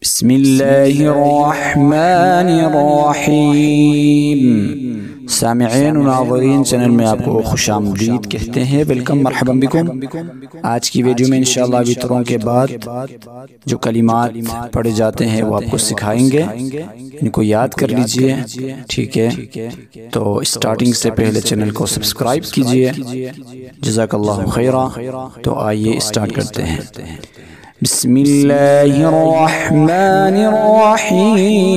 بسم اللہ الرحمن الرحیم۔ سامعین و ناظرین، چینل میں آپ کو خوش آمدید کہتے ہیں، ویلکم، مرحبا بکم۔ آج کی ویڈیو میں انشاءاللہ وطروں کے بعد جو کلمات پڑھے جاتے ہیں وہ آپ کو سکھائیں گے، ان کو یاد کر لیجئے، ٹھیک ہے؟ تو اسٹارٹنگ سے پہلے چینل کو سبسکرائب کیجئے، جزاک اللہ خیرہ۔ تو آئیے اسٹارٹ کرتے ہیں۔ بسم اللہ الرحمن الرحیم۔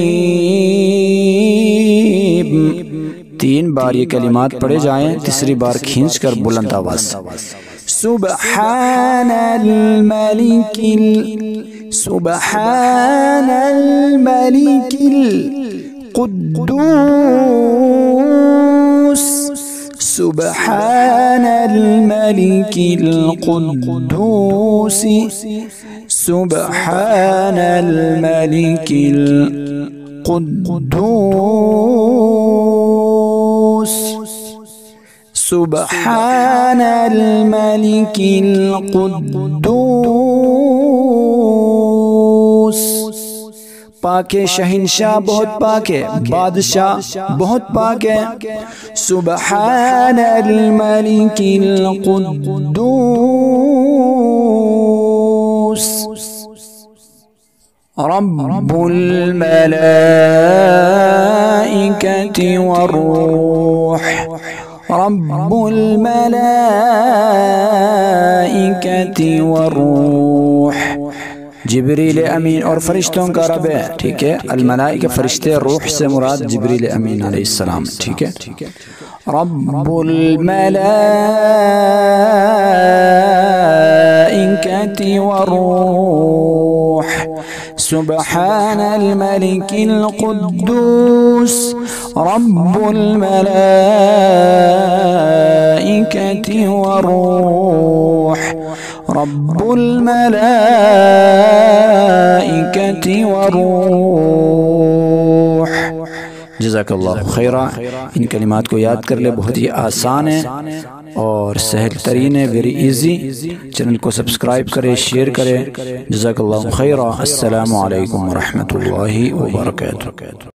3 بار یہ کلمات پڑھے جائیں، تیسری بار کھینچ کر بلند آواز۔ سبحان الملک سبحان الملک القدوس سبحان الملك القدوس سبحان الملك القدوس سبحان الملك القدوس۔ پاک شہنشاہ بہت پاک ہے، بادشاہ بہت پاک ہے۔ سبحان الملک القدوس۔ رب الملائکۃ والروح رب الملائکۃ والروح، جبریل امین اور فرشتوں کا رب ہے، ٹھیک ہے؟ الملائکہ فرشتے، روح سے مراد جبریل امین علیہ السلام، ٹھیک ہے؟ رب الملائکۃ والروح سبحان الملك القدوس رب الملائکۃ والروح رب الملائکۃ والروح۔ جزاک اللہ خیرہ۔ ان کلمات کو یاد کر لے، بہت ہی آسان ہے اور سہل ترین ہے، ویری ایزی۔ چینل کو سبسکرائب کرے، شیئر کرے، جزاک اللہ خیرہ۔ السلام علیکم ورحمۃ اللہ وبرکاتہ۔